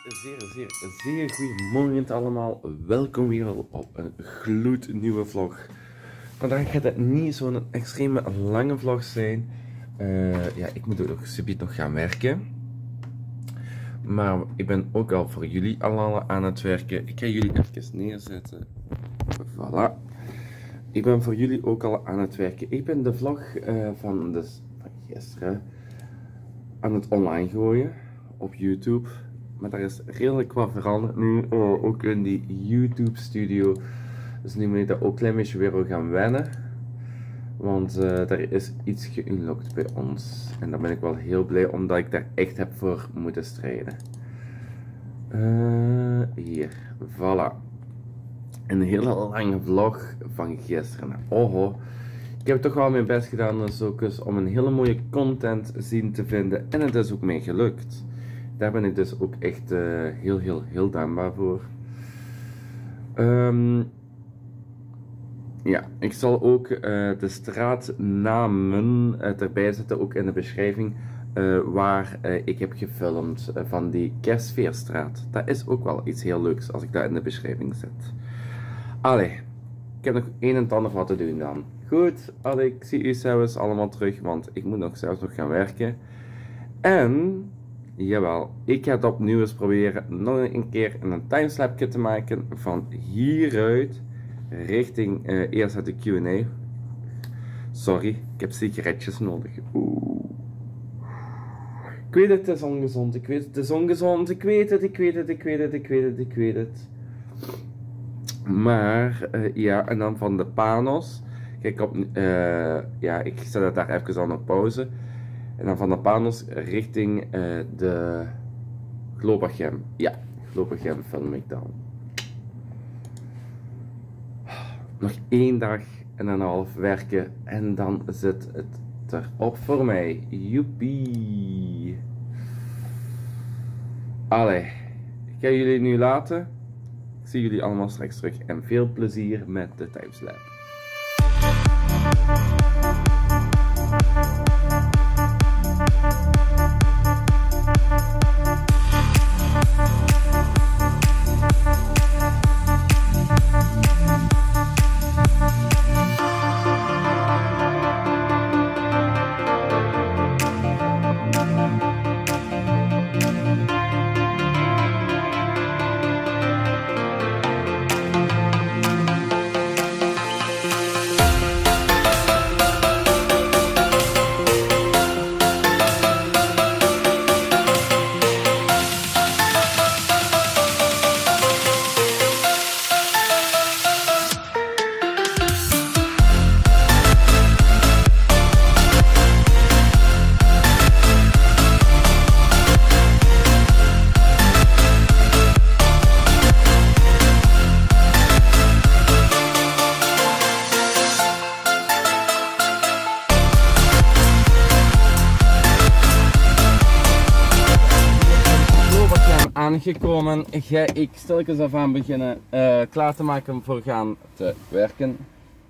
Zeer goedemorgen allemaal. Welkom weer op een gloednieuwe vlog. Vandaag gaat het niet zo'n extreme lange vlog zijn. Ja, ik moet ook subiet nog gaan werken. Maar ik ben ook al voor jullie allemaal aan het werken. Ik ga jullie even neerzetten. Voilà. Ik ben voor jullie ook al aan het werken. Ik ben de vlog van gisteren aan het online gooien op YouTube. Maar daar is redelijk wat veranderd nu, ook in die YouTube studio. Dus nu moet ik daar ook een klein beetje weer gaan wennen. Want er is iets geunlocked bij ons. En daar ben ik wel heel blij, omdat ik daar echt heb voor moeten strijden. Hier, voilà. Een hele lange vlog van gisteren. Oh, ik heb toch wel mijn best gedaan dus ook eens om een hele mooie content zien te vinden. En het is ook mij gelukt. Daar ben ik dus ook echt heel dankbaar voor. Ja, ik zal ook de straatnamen erbij zetten, ook in de beschrijving, waar ik heb gefilmd van die Kerstfeerstraat. Dat is ook wel iets heel leuks als ik dat in de beschrijving zet. Allee, ik heb nog een en ander wat te doen dan. Goed, allee, ik zie u zelfs allemaal terug, want ik moet zelfs nog gaan werken. En... jawel, ik ga het opnieuw eens proberen nog een keer een timeslapje te maken van hieruit richting eerst uit de Q&A. Sorry, ik heb sigaretjes nodig. Oeh. Ik weet het is ongezond, ik weet het is ongezond, ik weet het. Maar, ja, en dan van de Panos. Kijk op, ja, ik zet het daar even aan op pauze. En dan van de Panos richting de Globachem. Ja, Globachem film ik dan. Nog 1 dag en een half werken en dan zit het erop voor mij. Joepie. Allee, ik ga jullie nu laten. Ik zie jullie allemaal straks terug en veel plezier met de timeslap. Aangekomen, ga ik stilletjes af aan beginnen klaar te maken voor gaan te werken.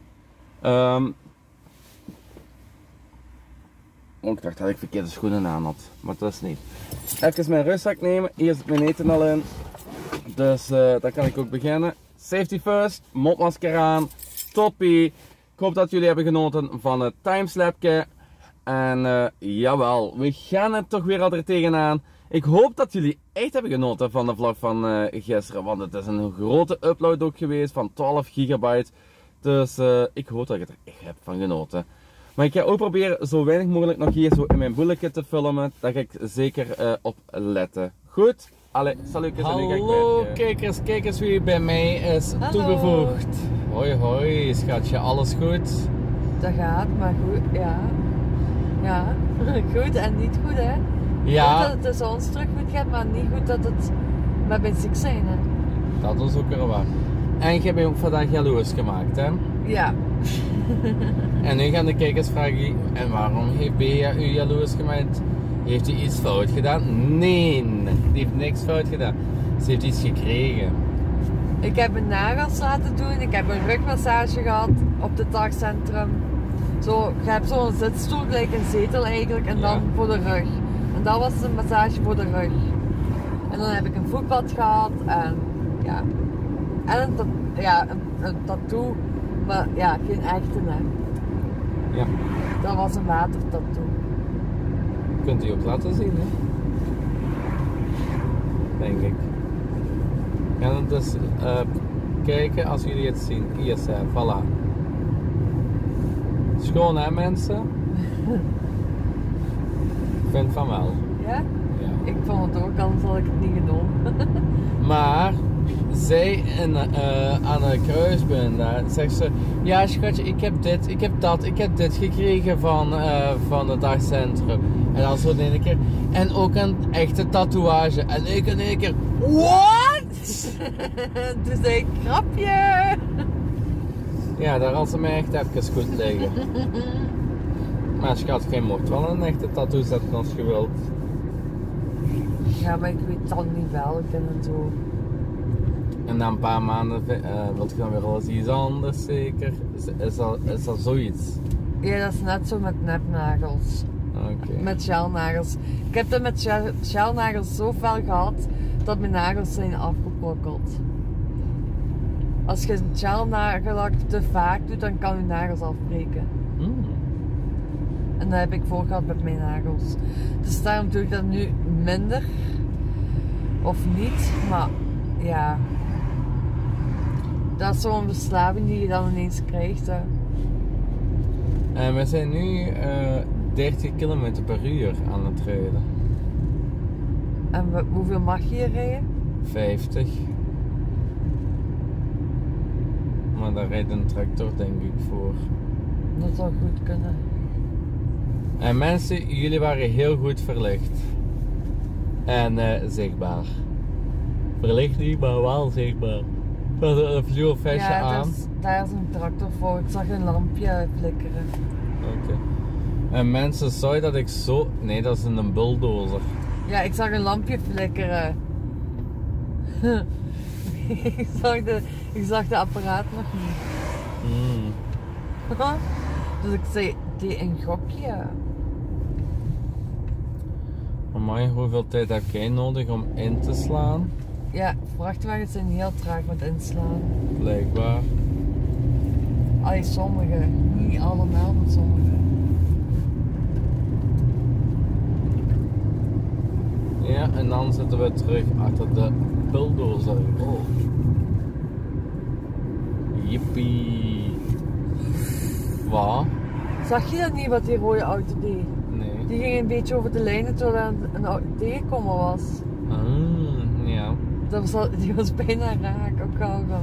Ik dacht dat ik verkeerde schoenen aan had, maar dat is niet. Even mijn rugzak nemen, hier zit mijn eten al in, dus dan kan ik ook beginnen. Safety first, mondmasker aan, toppie. Ik hoop dat jullie hebben genoten van het timeslapje. En jawel, we gaan het toch weer al er tegenaan. Ik hoop dat jullie echt hebben genoten van de vlog van gisteren, want het is een grote upload ook geweest van 12 gigabyte. Dus ik hoop dat je er echt hebt van genoten. Maar ik ga ook proberen zo weinig mogelijk nog hier zo in mijn boeletje te filmen. Daar ga ik zeker op letten. Goed? Allee, salutjes. Hallo kijkers, kijk eens wie bij mij is toegevoegd. Hoi hoi, schatje, alles goed? Dat gaat, maar goed, ja. Ja, goed en niet goed hè. Ja. Goed dat het tussen ons terug goed gaat, maar niet goed dat het met mijn ziek zijn hè. Dat is ook weer waar. En je hebt mij ook vandaag jaloers gemaakt hè? Ja. En nu gaan de kijkers vragen, en waarom heeft Bea u jaloers gemaakt? Heeft hij iets fout gedaan? Nee, die heeft niks fout gedaan. Ze heeft iets gekregen. Ik heb een nagels laten doen, ik heb een rugmassage gehad op het dagcentrum. Zo, je hebt zo'n zitstoel, gelijk een zetel eigenlijk, en dan voor de rug. En dat was een massage voor de rug. En dan heb ik een voetbad gehad en ja. En een tattoo, maar ja, geen echte hè. Ja. Dat was een watertattoo. Kunt u ook laten zien, hè? Denk ik. En dan dus kijken als jullie het zien. Hier zijn, voilà. Schoon hè mensen? Ik vind van wel. Ja? Ja. Ik vond het ook, anders had ik het niet genomen. Maar zij aan de kruispunt daar zegt ze: ja schatje, ik heb dit, ik heb dat, ik heb dit gekregen van het dagcentrum. En dan zo in één keer. En ook een echte tatoeage. En ik in één keer: what? Dus een grapje. Ja, daar had ze mij echt even goed liggen. Maar schat, jij mocht wel een echte tattoo zetten als je wilt. Ja, maar ik weet dan niet welke en zo. En na een paar maanden wilt je dan weer alles iets anders zeker? Is dat zoiets? Ja, dat is net zo met nepnagels. Oké. Met gelnagels. Ik heb dat met gelnagels zo fel gehad dat mijn nagels zijn afgebrokkeld. Als je een gelnagellak te vaak doet, dan kan je nagels afbreken. Mm. En dat heb ik voor gehad met mijn nagels. Dus daarom doe ik dat nu minder. Of niet, maar ja. Dat is zo'n verslaving die je dan ineens krijgt. Hè. En we zijn nu 30 km per uur aan het rijden. En hoeveel mag je hier rijden? 50. Maar daar rijdt een tractor denk ik voor. Dat zou goed kunnen. En mensen, jullie waren heel goed verlicht. En zichtbaar. Verlicht niet, maar wel zichtbaar. We hadden een fluorvestje aan. Daar is een tractor voor. Ik zag een lampje flikkeren. Oké. En mensen, sorry dat ik zo... Nee, dat is een bulldozer. Ja, ik zag een lampje flikkeren. ik zag de apparaat nog niet. Mm. Dus ik zei, die een gokje. Amai, hoeveel tijd heb jij nodig om in te slaan? Ja, vrachtwagens zijn heel traag met inslaan. Blijkbaar. Allee, sommige. Niet allemaal, maar sommige. Ja, en dan zitten we terug achter de bulldozer. Oh. Jippie. Wat? Zag je dat niet wat die rode auto deed? Nee. Die ging een beetje over de lijnen terwijl een auto tegenkomen was. Ja. Die was bijna raak, ook al dan.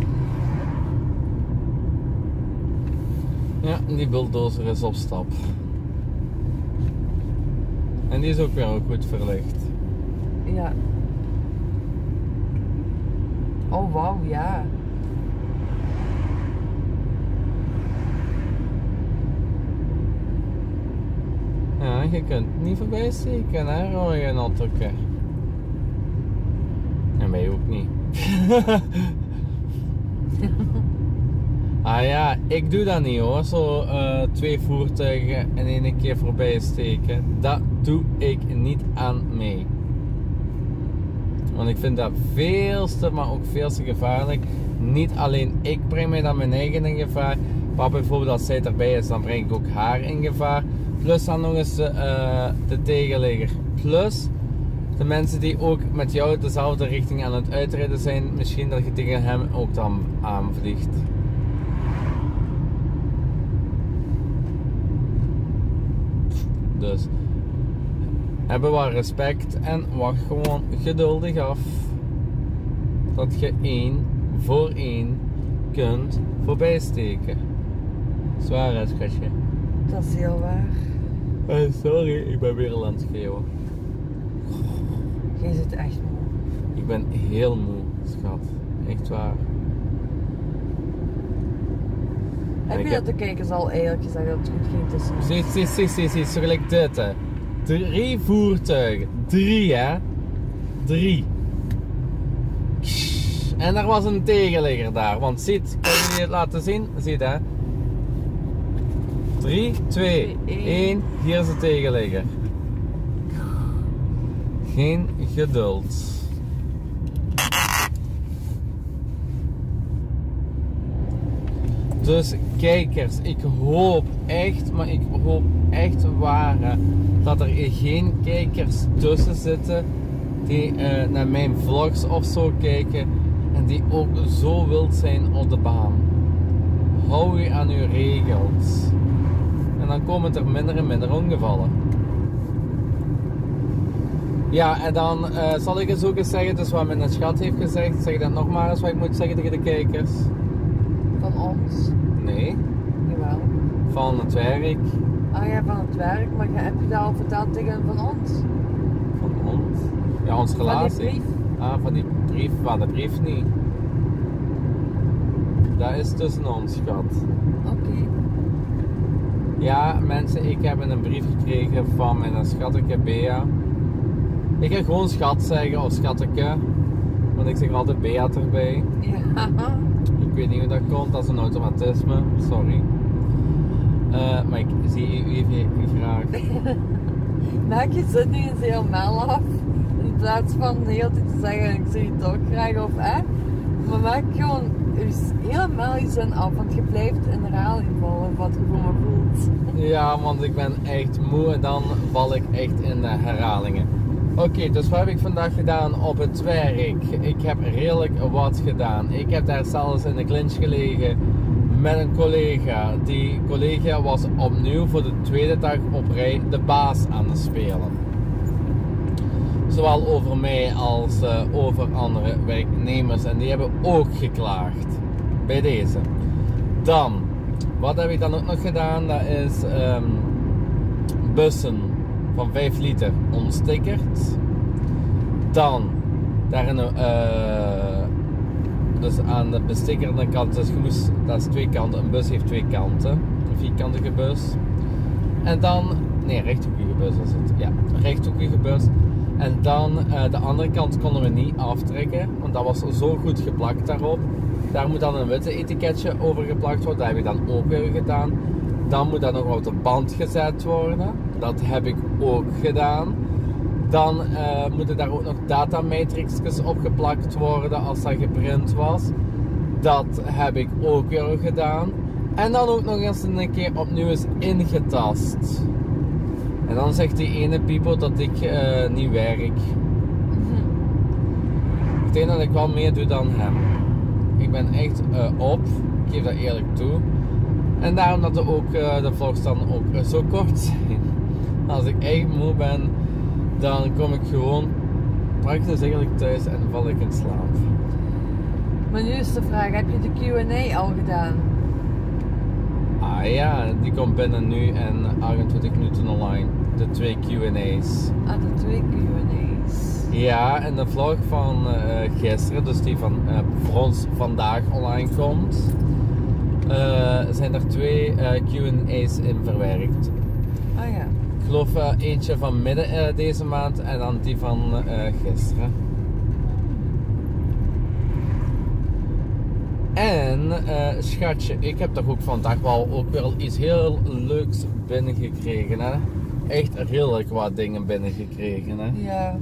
Ja, die bulldozer is op stap. En die is ook weer goed verlicht. Ja. Oh wauw, ja. Ja, je kunt niet voorbij steken, hè, hoor je een autootje. En mij ook niet. Ah ja, ik doe dat niet hoor, zo 2 voertuigen in één keer voorbij steken. Dat doe ik niet aan mee. Want ik vind dat veel te, maar ook veel te gevaarlijk. Niet alleen ik breng mij dan mijn eigen in gevaar, maar bijvoorbeeld als zij erbij is, dan breng ik ook haar in gevaar. Plus dan nog eens de tegenligger. Plus de mensen die ook met jou dezelfde richting aan het uitrijden zijn, misschien dat je tegen hem ook dan aanvliegt. Dus hebben we respect en wacht gewoon geduldig af dat je 1 voor 1 kunt voorbij steken. Zwaar hè, schatje? Dat is heel waar. Sorry, ik ben weer aan het schreeuwen. Jij zit echt moe. Ik ben heel moe, schat. Echt waar. Heb je dat de kijkers al eigenlijk gezegd dat het goed ging tussen? Zie, zo gelijk dit hè. 3 voertuigen. 3 hè. 3. En er was een tegenligger daar. Want ziet, kan je het laten zien? Ziet hè. 3, 2, 1. Hier is de tegenligger. Geen geduld. Dus kijkers, ik hoop echt, maar ik hoop echt waar dat er geen kijkers tussen zitten die naar mijn vlogs of zo kijken en die ook zo wild zijn op de baan. Hou je aan uw regels. En dan komen er minder en minder ongevallen. Ja, en dan zal ik eens ook eens zeggen, dus wat mijn schat heeft gezegd, zeg dat nog maar eens wat ik moet zeggen tegen de kijkers. Van ons? Nee. Jawel. Van het werk. Ah ja, van het werk, maar heb je dat al verteld tegen van ons? Van ons? Ja, onze relatie. Van die brief? Ah, van die brief, van de brief niet. Dat is tussen ons, schat. Oké. Ja, mensen, ik heb een brief gekregen van mijn schatje Bea. Ik ga gewoon schat zeggen, of schatteke. Want ik zeg altijd Bea erbij. Ja. Ik weet niet hoe dat komt, dat is een automatisme, sorry. Maar ik zie u even graag. Maak je zin nu eens helemaal af. In plaats van de hele tijd te zeggen, ik zie je toch graag of maar maak gewoon helemaal je zin af, want je blijft in herhaling vallen wat je voor me voelt. Ja, want ik ben echt moe en dan val ik echt in de herhalingen. Oké, dus wat heb ik vandaag gedaan op het werk? Ik heb redelijk wat gedaan. Ik heb daar zelfs in de clinch gelegen met een collega. Die collega was opnieuw voor de tweede dag op rij de baas aan het spelen. Zowel over mij als over andere werknemers. En die hebben ook geklaagd. Bij deze. Dan, wat heb ik dan ook nog gedaan? Dat is bussen van 5 liter onstickerd. Dan, daarin, dus aan de bestikkerde kant, dus dat is 2 kanten. Een bus heeft 2 kanten. Een vierkantige bus. En dan, nee, rechthoekige bus was het. Ja, rechthoekige bus. En dan de andere kant konden we niet aftrekken, want dat was zo goed geplakt daarop. Daar moet dan een witte etiketje over geplakt worden, dat heb ik dan ook weer gedaan. Dan moet dat nog op de band gezet worden, dat heb ik ook gedaan. Dan moeten daar ook nog datamatrixjes opgeplakt worden als dat geprint was. Dat heb ik ook weer gedaan. En dan ook nog eens een keer opnieuw eens ingetast. En dan zegt die ene people dat ik niet werk. Ik denk dat ik wel meer doe dan hem. Ik ben echt op, ik geef dat eerlijk toe. En daarom dat ook de vlogs dan ook zo kort zijn. Als ik echt moe ben, dan kom ik gewoon praktisch eigenlijk thuis en val ik in slaap. Maar nu is de vraag, heb je de Q&A al gedaan? Ah ja, die komt binnen nu en 28 minuten online. De 2 Q&A's. Ah, de 2 Q&A's. Ja, en de vlog van gisteren, dus die van voor ons vandaag online komt, zijn er 2 Q&A's in verwerkt. Ah ja. Ik geloof eentje van midden deze maand en dan die van gisteren. En schatje, ik heb toch ook vandaag wel ook weer iets heel leuks binnengekregen, hè? Echt redelijk wat dingen binnengekregen, hè? Ja.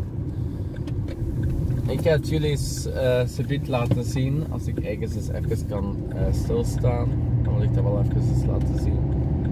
Ik heb jullie subiet laten zien, als ik ergens eens even kan stilstaan, dan wil ik dat wel even eens laten zien.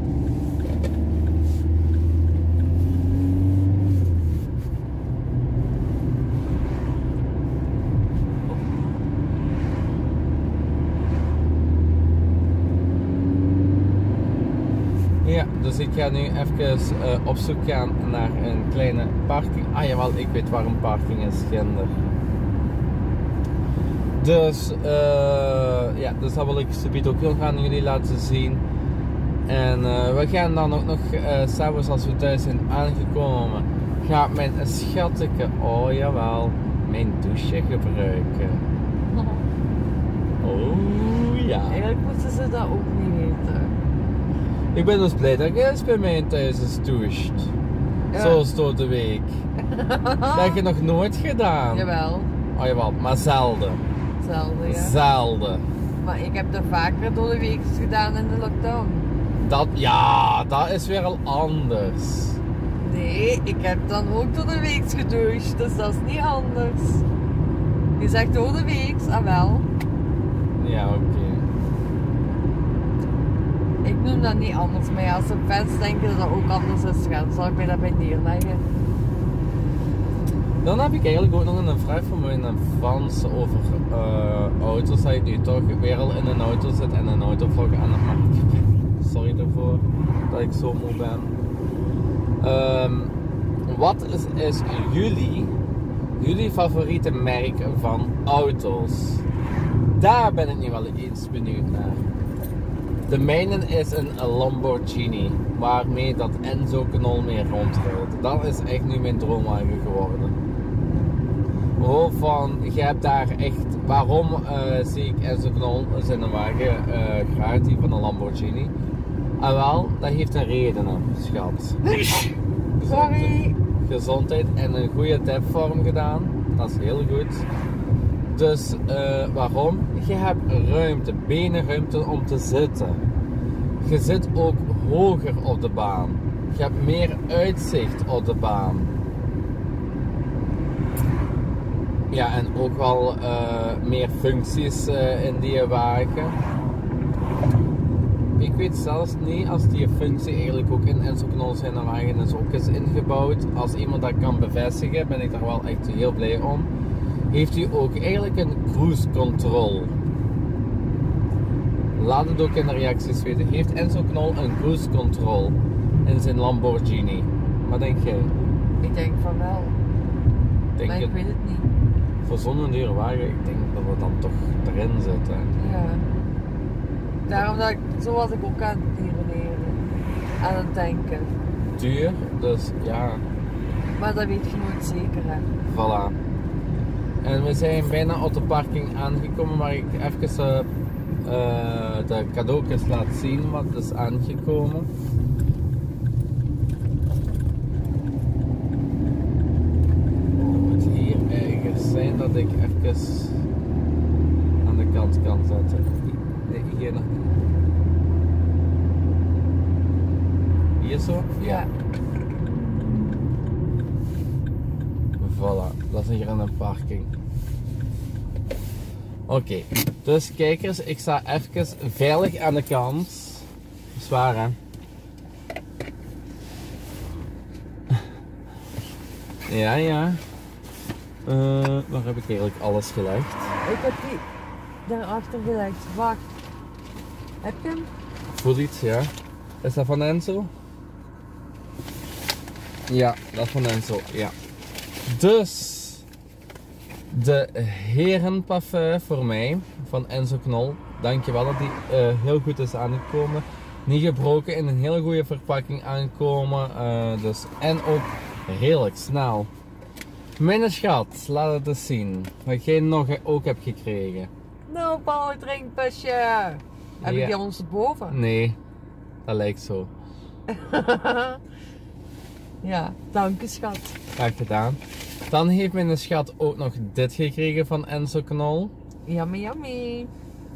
Ja, dus ik ga nu even op zoek gaan naar een kleine parking. Ah jawel, ik weet waar een parking is, Ginder. Dus ja, dus dat wil ik subiet ook heel graag aan jullie laten zien. En we gaan dan ook nog, s'avonds als we thuis zijn aangekomen, gaat mijn schatteke, oh jawel, mijn douche gebruiken. Oh ja. Eigenlijk moesten ze dat ook niet weten. Ik ben dus blij dat jij eens bij mij thuis is doucht. Ja. Zoals door de week. Dat heb je nog nooit gedaan. Jawel, Oh jawel, maar zelden. hetzelfde ja. Zelden. Maar ik heb dat vaker door de week gedaan in de lockdown. Dat is weer al anders. Nee, ik heb dan ook door de week gedoucht, dus dat is niet anders. Je zegt door de week, ah wel. Ja, oké. Ik noem dat niet anders, maar ja, als de fans denken dat dat ook anders is, dan zal ik mij daarbij neerleggen. Dan heb ik eigenlijk ook nog een vraag van mijn fans over auto's. Dat ik nu toch weer al in een auto zit en een autovlog aan het maken ben. Sorry daarvoor dat ik zo moe ben. Wat is jullie favoriete merk van auto's? Daar ben ik nu wel eens benieuwd naar. De mijne is een Lamborghini, waarmee dat Enzo Knol mee rondrijdt. Dat is echt nu mijn droomwagen geworden. Oh, je hebt daar echt, waarom zie ik Enzo Knol zijn wagen graag, die van een Lamborghini? En wel, dat heeft een reden, schat. Sorry! Gezondheid en een goede depvorm gedaan, dat is heel goed. Dus waarom? Je hebt ruimte, benenruimte om te zitten. Je zit ook hoger op de baan. Je hebt meer uitzicht op de baan. Ja, en ook wel meer functies in die wagen. Ik weet zelfs niet als die functie eigenlijk ook in Enzo Knol zijn wagen is ook is ingebouwd. Als iemand dat kan bevestigen, ben ik daar wel echt heel blij om. Heeft u ook eigenlijk een cruise control? Laat het ook in de reacties weten. Heeft Enzo Knol een cruise control in zijn Lamborghini? Wat denk jij? Ik denk van wel. Denk maar ik weet het niet. Voor zo'n dure wagen, ik denk dat we dan toch erin zitten. Ja. Daarom dat ik, zo was ik ook aan het redeneren. Aan het denken. Duur, dus ja. Maar dat weet je nooit zeker, hè. Voilà. En we zijn bijna op de parking aangekomen waar ik even de cadeautjes laat zien wat is aangekomen. Het moet hier ergens zijn dat ik even aan de kant kan zetten. Nee, hier nog niet. Hier zo? Ja. Voilà, dat is hier aan een parking. Oké, dus kijkers, ik sta even veilig aan de kant. Zwaar hè? Ja, ja. Waar heb ik eigenlijk alles gelegd? Ik heb die daarachter gelegd. Wacht. Heb je hem? Voel iets, ja. Is dat van Enzo? Ja, dat is van Enzo, ja. Dus de herenparfum voor mij van Enzo Knol. Dankjewel dat die heel goed is aangekomen. Niet gebroken, in een hele goede verpakking aangekomen. Dus, en ook redelijk snel. Mijn schat, laat het eens zien. Wat jij nog ook hebt gekregen. Nou, Paul, drinkpasje. Heb ik die ondersteboven? Nee, dat lijkt zo. Ja, dank je schat. Graag gedaan. Dan heeft mijn schat ook nog dit gekregen van Enzo Knol. Yummy, yummy.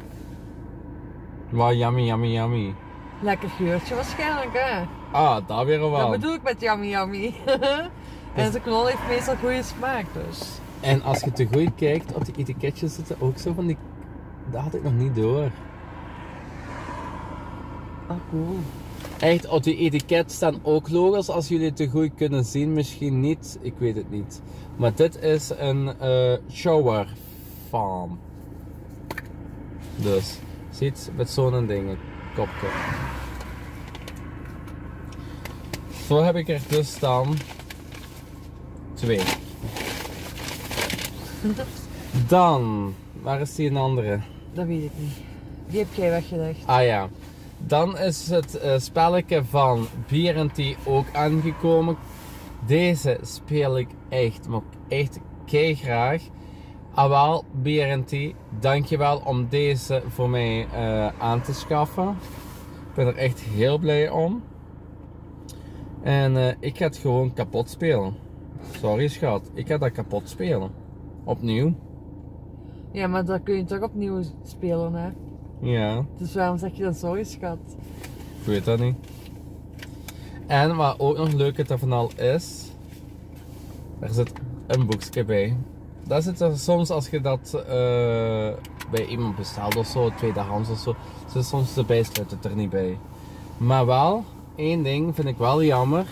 Wow, yummy, yummy, yummy. Lekker geurtje waarschijnlijk, hè? Ah, dat weer wel. Dat bedoel ik met yummy, yummy. En zijn knol heeft meestal goede smaak, dus. En als je te goed kijkt, op die etiketjes zitten ook zo van die... Dat had ik nog niet door. Ah, cool. Echt, op die etiket staan ook logos, als jullie het te goed kunnen zien. Misschien niet, ik weet het niet. Maar dit is een shower farm. Dus, ziet, met zo'n ding, kopje. Zo heb ik er dus dan 2. Dan, waar is die een andere? Dat weet ik niet. Die heb jij weggelegd. Ah ja. Dan is het spelletje van Beer & Tea ook aangekomen. Deze speel ik echt, maar echt keigraag. Awel, Beer & Tea, dankjewel om deze voor mij aan te schaffen. Ik ben er echt heel blij om. En ik ga het gewoon kapot spelen. Sorry schat, ik ga dat kapot spelen. Opnieuw. Ja, maar dat kun je toch opnieuw spelen, hè? Ja. Dus waarom zeg je dat sorry, schat? Ik weet dat niet. En wat ook nog leuk ervan al is, er zit een boekje bij. Dat zit er soms als je dat bij iemand bestelt of zo, tweedehands of zo, zit soms de bijsluiter er niet bij. Maar wel, één ding vind ik wel jammer.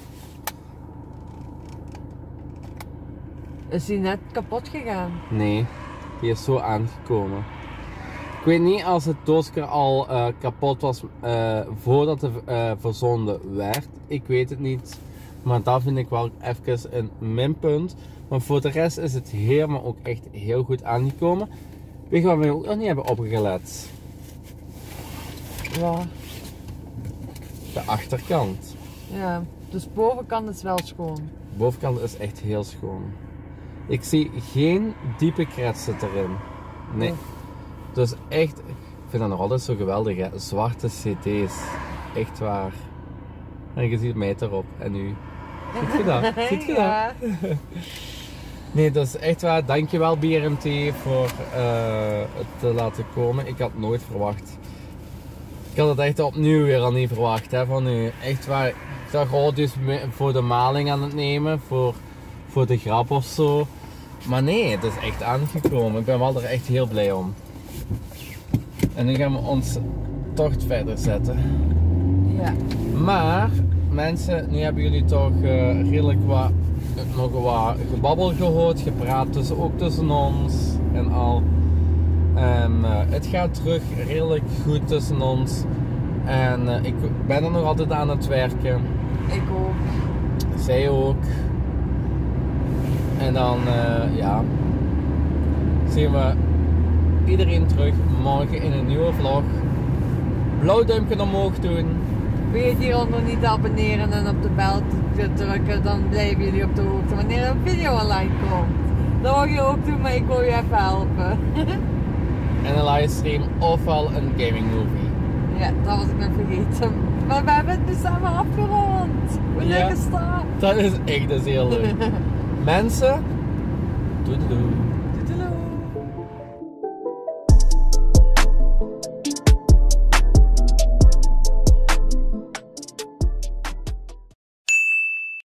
Is die net kapot gegaan? Nee, die is zo aangekomen. Ik weet niet als het doosje al kapot was voordat het verzonden werd. Ik weet het niet. Maar dat vind ik wel even een minpunt. Maar voor de rest is het helemaal ook echt heel goed aangekomen. Weet je wat we ook nog niet hebben opgelet? Ja. De achterkant. Ja, dus bovenkant is wel schoon. De bovenkant is echt heel schoon. Ik zie geen diepe kretsen erin. Nee. Oh. Dus echt, ik vind dat nog altijd zo geweldig, hè. Zwarte cd's. Echt waar. En je ziet mij erop. En nu. Ziet je dat? Ziet je dat? Ja. Nee, dat is echt waar. Dankjewel BRMT voor het te laten komen. Ik had het nooit verwacht. Ik had het echt opnieuw weer al niet verwacht, hè, van u. Echt waar. Ik dacht, oh, dus voor de maling aan het nemen, voor de grap of zo. Maar nee, het is echt aangekomen. Ik ben wel er echt heel blij om. En nu gaan we ons tocht verder zetten. Ja. Maar, mensen, nu hebben jullie toch redelijk nog wat gebabbel gehoord, gepraat ook tussen ons en al. Het gaat terug redelijk goed tussen ons. En ik ben er nog altijd aan het werken. Ik ook. Zij ook. En dan, ja, zien we iedereen terug morgen in een nieuwe vlog. Blauw duimpje omhoog doen. Vergeet hieronder niet te abonneren en op de bel te drukken, dan blijven jullie op de hoogte wanneer een video online komt. Dat mag je ook doen, maar ik wil je even helpen. En een livestream ofwel een gaming movie. Ja, dat was ik nog vergeten. Maar we hebben het nu samen afgerond. Hoe leuk is dat? Dat is echt heel leuk. Mensen, doei doei.